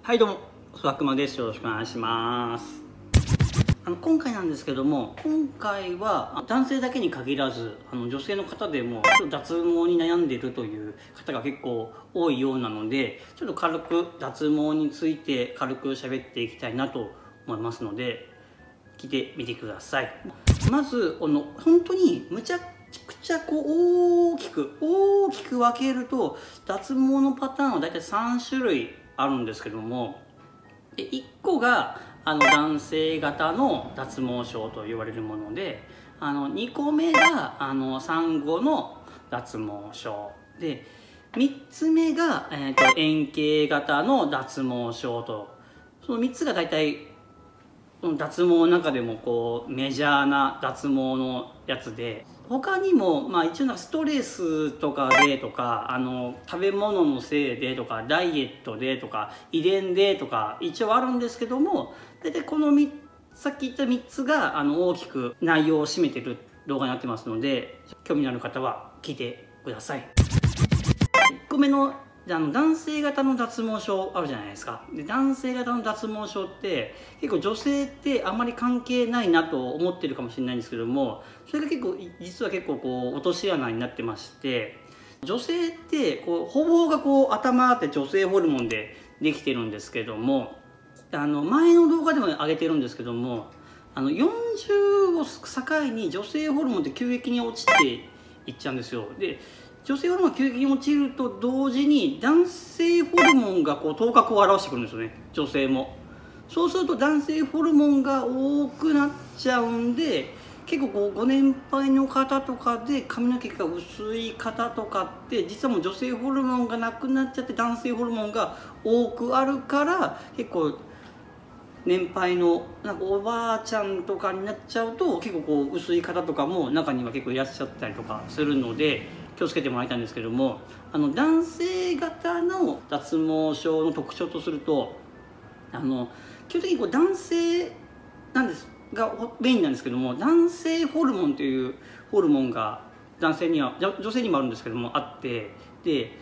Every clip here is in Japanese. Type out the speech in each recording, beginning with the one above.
はいどうも、そらくまです。よろしくお願いします。今回なんですけども、今回は男性だけに限らず女性の方でも脱毛に悩んでいるという方が結構多いようなので、ちょっと軽く脱毛について軽く喋っていきたいなと思いますので、聞いてみてください。まず本当にむちゃくちゃ大きく分けると脱毛のパターンは大体3種類あるんですけども、1個が男性型の脱毛症と言われるもので、2個目が産後の脱毛症で、3つ目が、円形型の脱毛症と、その3つが大体脱毛の中でもメジャーな脱毛のやつで、他にも一応ストレスとかでとか食べ物のせいでとかダイエットでとか遺伝でとか一応あるんですけども、大体このさっき言った3つが大きく内容を占めてる動画になってますので、興味のある方は聞いてください。1個目の男性型の脱毛症あるじゃないですか。で、男性型の脱毛症って結構女性ってあんまり関係ないなと思ってるかもしれないんですけども、それが実は結構落とし穴になってまして、女性ってほぼが頭って女性ホルモンでできてるんですけども、前の動画でも上げてるんですけども、40を境に女性ホルモンって急激に落ちていっちゃうんですよ。で、女性ホルモンが急激に落ちると同時に男性ホルモンが頭角を現してくるんですよね、女性も。そうすると男性ホルモンが多くなっちゃうんで、結構ご年配の方とかで髪の毛が薄い方とかって実はもう女性ホルモンがなくなっちゃって男性ホルモンが多くあるから、結構年配のおばあちゃんとかになっちゃうと結構薄い方とかも中には結構いらっしゃったりとかするので、気をつけてもらいたいんですけども、男性型の脱毛症の特徴とすると、基本的に男性なんですがメインなんですけども、男性ホルモンというホルモンが女性にもあるんですけどもあって、で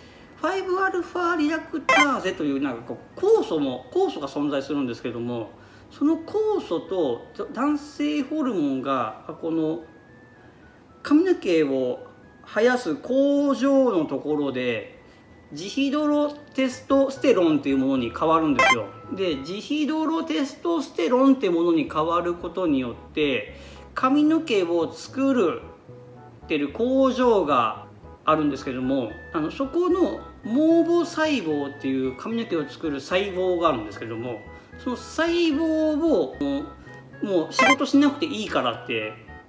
5α リラクターゼという酵素が存在するんですけども、その酵素と男性ホルモンがこの髪の毛を生やす工場のところでジヒドロテストステロンというものに変わるんですよ。で、ジヒドロテストステロンというものに変わることによって髪の毛を作るっていう工場があるんですけども、そこの毛母細胞っていう髪の毛を作る細胞があるんですけども、その細胞をもう仕事しなくていいからって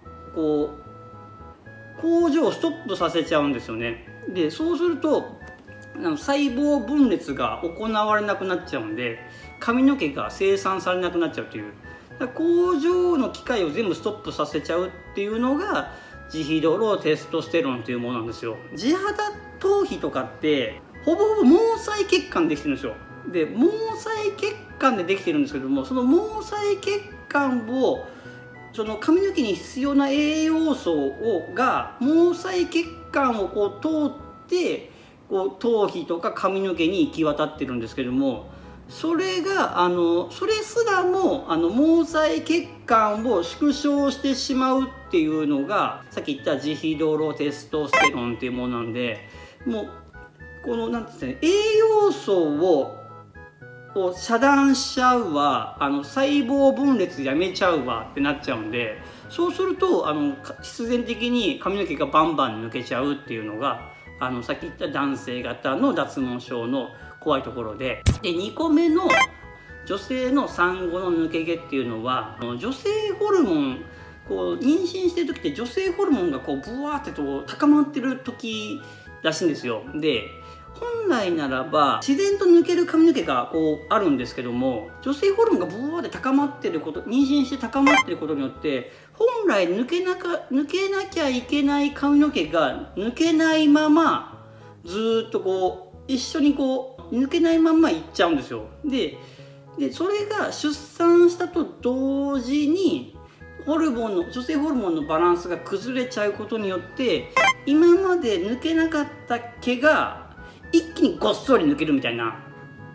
工場をストップさせちゃうんですよね。で、そうすると細胞分裂が行われなくなっちゃうんで、髪の毛が生産されなくなっちゃうという、工場の機械を全部ストップさせちゃうっていうのがジヒドロテストステロンというものなんですよ。地肌頭皮とかってほぼ毛細血管でできてるんですよ。で、毛細血管でできてるんですけども、その毛細血管をその髪の毛に必要な栄養素が毛細血管を通って頭皮とか髪の毛に行き渡ってるんですけども、それすらも毛細血管を縮小してしまうっていうのがさっき言ったジヒドロテストステロンっていうものなんで、もうなんていうんですかね、栄養素を遮断しちゃうわ、細胞分裂やめちゃうわってなっちゃうんで、そうすると必然的に髪の毛がバンバン抜けちゃうっていうのがさっき言った男性型の脱毛症の怖いところで、2個目の女性の産後の抜け毛っていうのは、女性ホルモン妊娠してる時って女性ホルモンがブワーって高まってる時らしいんですよ。で、本来ならば自然と抜ける髪の毛があるんですけども、女性ホルモンがブワーって高まってること、妊娠して高まってることによって本来抜けなきゃいけない髪の毛が抜けないままずっと一緒に抜けないままいっちゃうんですよ。でそれが出産したと同時に女性ホルモンのバランスが崩れちゃうことによって、今まで抜けなかった毛が一気にごっそり抜けるみたいな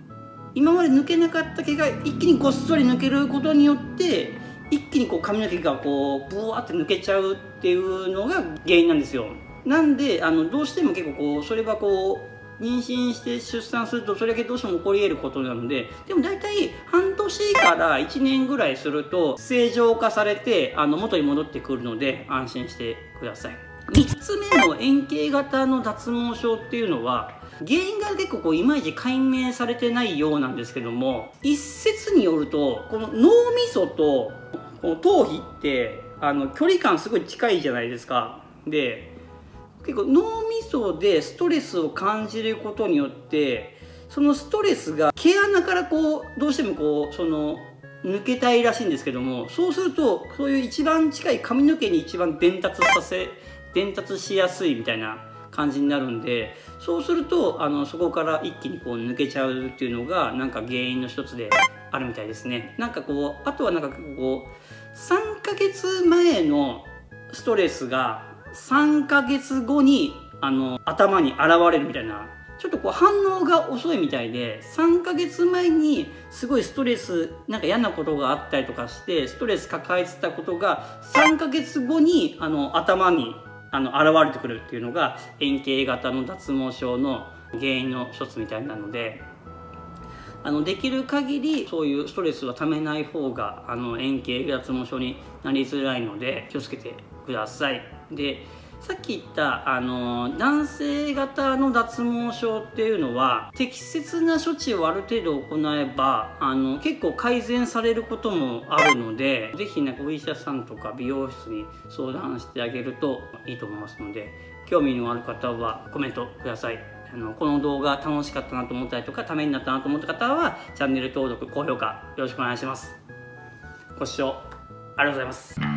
今まで抜けなかった毛が一気にごっそり抜けることによって一気にこう髪の毛がこうブワーって抜けちゃうっていうのが原因なんですよ。なんでどうしても結構こうそれはこう妊娠して出産するとそれだけどうしても起こり得ることなので、でも大体半年から1年ぐらいすると正常化されて元に戻ってくるので安心してください。3つ目の円形型の脱毛症っていうのは原因が結構こういまいち解明されてないようなんですけども、一説によるとこの脳みそとこの頭皮って距離感すごい近いじゃないですか。で結構脳みそでストレスを感じることによってそのストレスが毛穴からこうどうしてもこう抜けたいらしいんですけども、そうするとそういう一番近い髪の毛に一番伝達しやすいみたいな感じになるんで、そうするとそこから一気にこう抜けちゃうっていうのがなんか原因の一つであるみたいですね。なんかこうあとはなんかこう3ヶ月前のストレスが3ヶ月後に頭に現れるみたいな、ちょっとこう反応が遅いみたいで、3ヶ月前にすごいストレスなんか嫌なことがあったりとかしてストレス抱えてたことが3ヶ月後に頭に現れてくるっていうのが円形型の脱毛症の原因の一つみたいなので、できる限りそういうストレスはためない方が円形脱毛症になりづらいので気をつけてください。でさっき言った男性型の脱毛症っていうのは適切な処置をある程度行えば結構改善されることもあるので、是非お医者さんとか美容室に相談してあげるといいと思いますので、興味のある方はコメントください。この動画楽しかったなと思ったりとかためになったなと思った方はチャンネル登録高評価よろしくお願いします。ご視聴ありがとうございます。